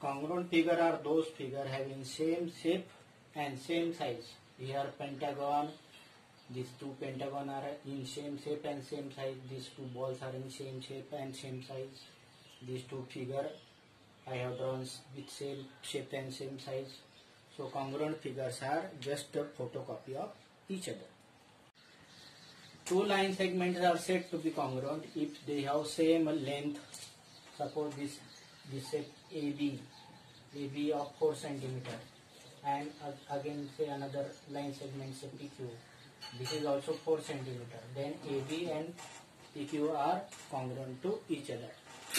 congruent figure are those figure having same shape and same size. Here pentagon, these two pentagon are in same shape and same size. These two balls are in same shape and same size. These two figure I have drawn with same shape and same size. So congruent figures are just a photocopy of each other. Two line segments are said to be congruent if they have same length. Suppose this shape AB of 4 cm, and again say another line segment say PQ. This is also 4 cm. Then AB and PQ are congruent to each other.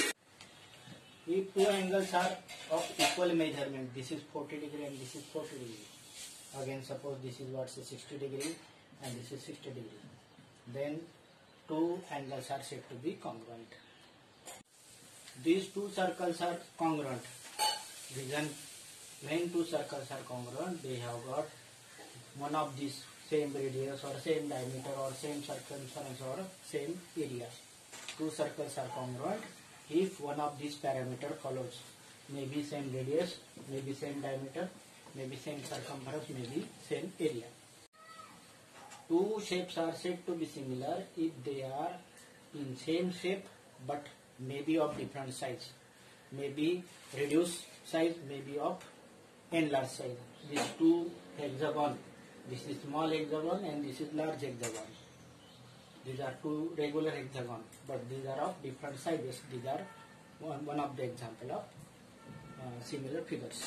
If two angles are of equal measurement, this is 40 degree and this is 40 degree. Again suppose this is what say 60 degree and this is 60 degree. Then two angles are said to be congruent. These two circles are congruent. Reason when two circles are congruent, they have got one of these same radius or same diameter or same circumference or same area. Two circles are congruent if one of these parameter follows. Maybe same radius, maybe same diameter, maybe same circumference, maybe same area. Two shapes are said to be similar if they are in same shape but maybe of different size. Maybe reduced size, maybe of enlarged size. These two hexagon, this is small hexagon and this is large hexagon. These are two regular hexagon, but these are of different sizes. These are one of the example of similar figures.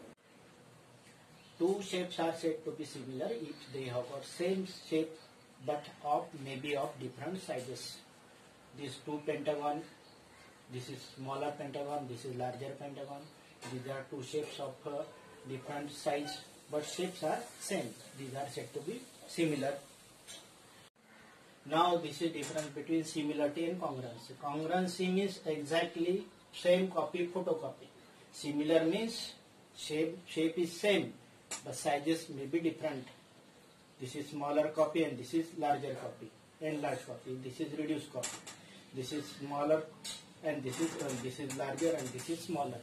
Two shapes are said to be similar if they have got same shape but of maybe of different sizes. These two pentagon, this is smaller pentagon, this is larger pentagon. These are two shapes of different size but shapes are same. These are said to be similar. Now this is difference between similarity and congruency. Congruency means exactly same copy, photocopy. Similar means shape is same but sizes may be different. This is smaller copy and this is larger copy, enlarged copy. This is reduced copy. This is smaller and this is larger and this is smaller.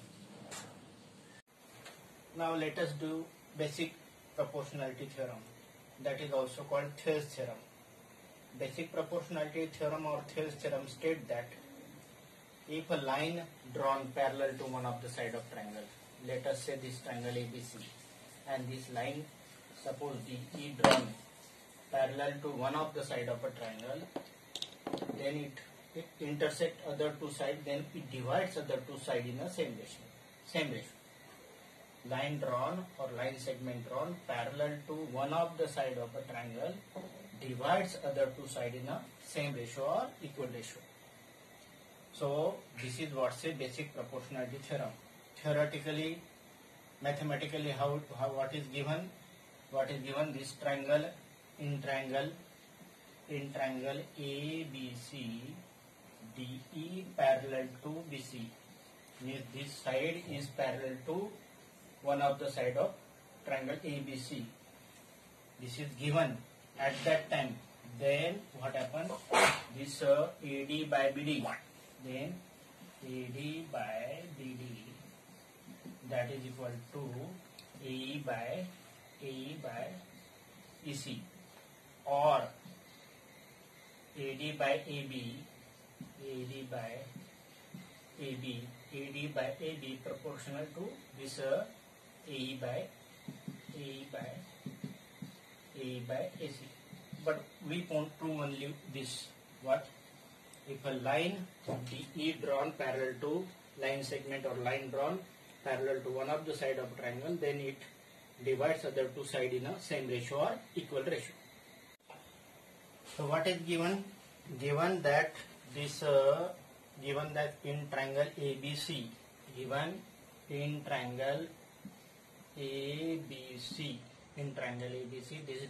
Now let us do basic proportionality theorem, that is also called Thales theorem. Basic proportionality theorem or Thales theorem state that if a line drawn parallel to one of the side of triangle, let us say this triangle ABC, and this line suppose DE drawn parallel to one of the side of a triangle, then it intersect other two sides, then it divides other two sides in a same ratio. Line drawn or line segment drawn parallel to one of the side of a triangle divides other two sides in a same ratio or equal ratio. So this is what's a basic proportionality theorem. Theoretically, mathematically, what is given? What is given? This triangle in triangle ABC, DE parallel to BC. Means this side is parallel to one of the side of triangle ABC. This is given at that time. Then what happened? This AD by BD. Then AD by BD, that is equal to AE by EC, or AD by AB proportional to this AE by AC. But we won't prove only this. What? If a line DE drawn parallel to line segment or line drawn parallel to one of the side of triangle, then it divides other two sides in a same ratio or equal ratio. So what is given? Given that this given that in triangle ABC, this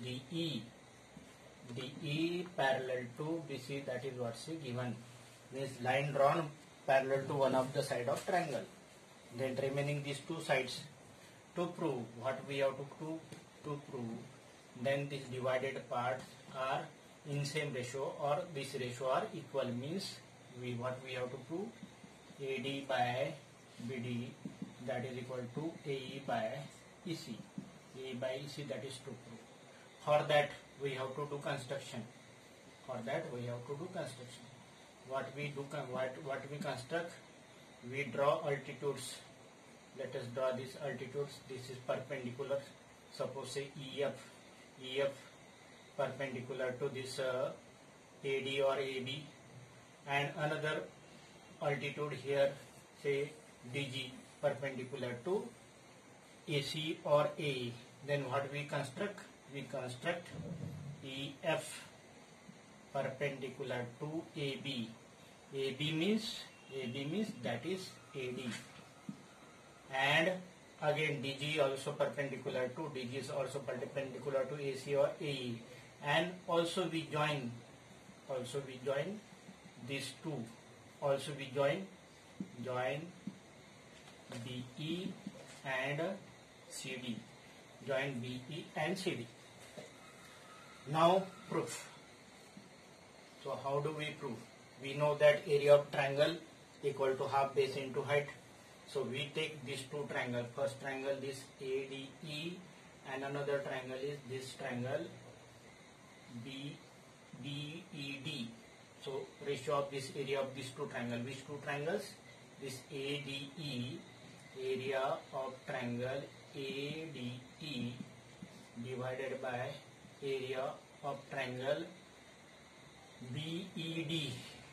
DE parallel to BC, that is what's given. This line drawn parallel to one of the side of triangle. Then remaining these two sides. To prove what we have to prove, then these divided parts are in same ratio or this ratio are equal, means what we have to prove? AD by BD, that is equal to AE by EC. AE by EC, that is to prove. For that we have to do construction. What we construct? We draw altitudes. Let us draw these altitudes. This is perpendicular. Suppose say EF perpendicular to this AD or AB, and another altitude here, say DG, perpendicular to AC or AE. Then what we construct? We construct EF perpendicular to AB. AB means that is AD, and again DG also perpendicular to, DG is also perpendicular to AC or AE, and also we join these two. Also we join BE and CD. Join BE and CD. Now proof. So how do we prove? We know that area of triangle equal to half base into height. So we take these two triangles. First triangle is ADE, and another triangle is this triangle BDED. So ratio of this area of these two triangles. Which two triangles? This ADE, area of triangle ADE divided by area of triangle BED.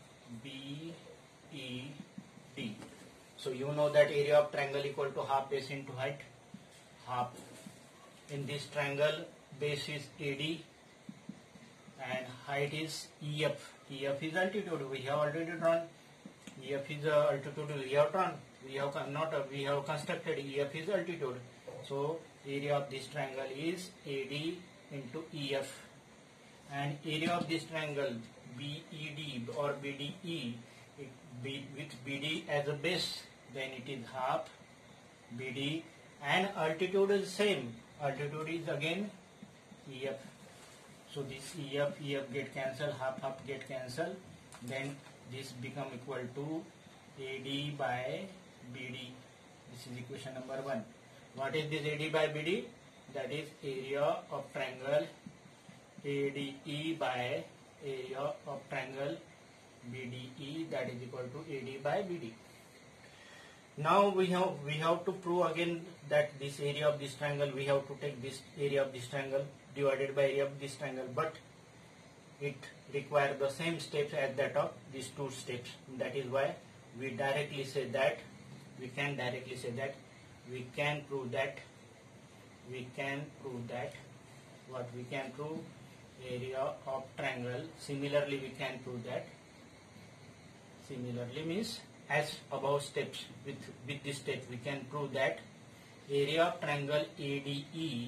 So you know that area of triangle equal to half base into height. Half. In this triangle, base is AD and height is EF. EF is altitude. We have already drawn. EF is altitude. We have drawn. We have constructed. EF is altitude. So area of this triangle is AD into EF, and area of this triangle BED or BDE, with BD as a base, then it is half BD, and altitude is same. Altitude is again EF. So this EF get cancelled, half get cancelled. Then this become equal to AD by BD. This is equation number 1. What is this AD by BD? That is area of triangle ADE by area of triangle BDE, that is equal to AD by BD. Now we have to prove again that this area of this triangle, we have to take this area of this triangle divided by area of this triangle, but it requires the same steps as that of these two steps. That is why we can directly say that we can prove that what we can prove, area of triangle. Similarly we can prove that. Similarly means as above steps, with this step we can prove that area of triangle ADE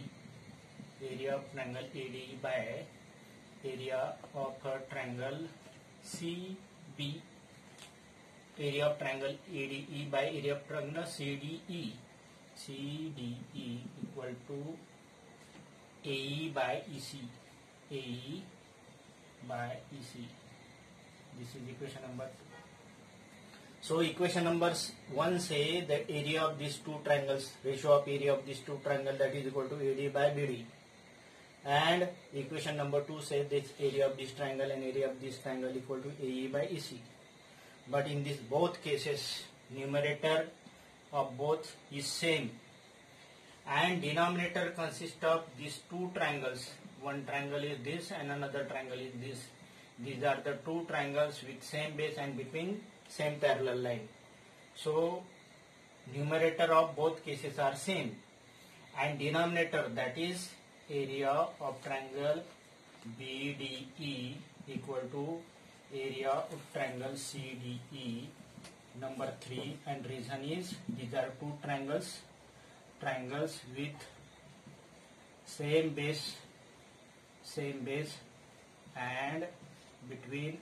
by area of triangle CB, area of triangle ADE by area of triangle CDE equal to AE by EC. AE by EC. This is equation number 2. So equation number 1 say that area of these two triangles, ratio of area of these two triangles, that is equal to AD by BD. And equation number 2 says this area of this triangle and area of this triangle equal to AE by EC. But in this both cases, numerator of both is same, and denominator consists of these two triangles. One triangle is this and another triangle is this. These are the two triangles with same base and between same parallel line. So numerator of both cases are same, and denominator, that is area of triangle BDE equal to area of triangle CDE. Number 3, and reason is these are two triangles with same base and between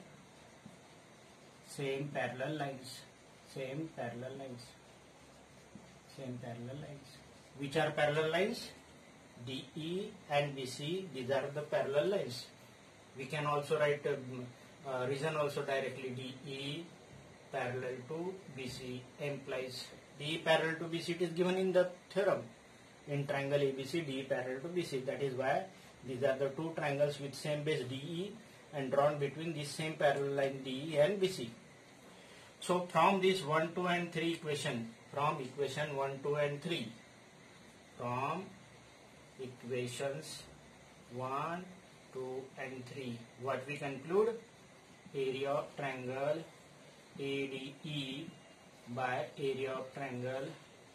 same parallel lines. Which are parallel lines? DE and BC, these are the parallel lines. We can also write reason also directly. DE parallel to BC implies DE parallel to BC, it is given in the theorem. In triangle ABC, DE parallel to BC. That is why these are the two triangles with same base DE and drawn between this same parallel line DE and BC. So from this 1, 2 and 3 equation, from equation 1, 2 and 3, from equations 1, 2 and 3, what we conclude? Area of triangle ADE by area of triangle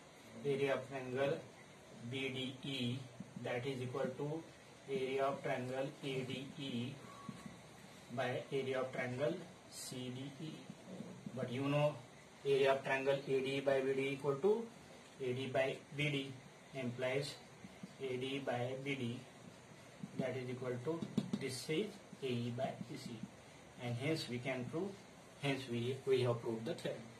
BDE, that is equal to area of triangle ADE by area of triangle CDE. But you know area of triangle ADE by BD equal to AD by BD, implies AD by BD, that is equal to this is AE by BC, and hence we can prove, hence we have proved the theorem.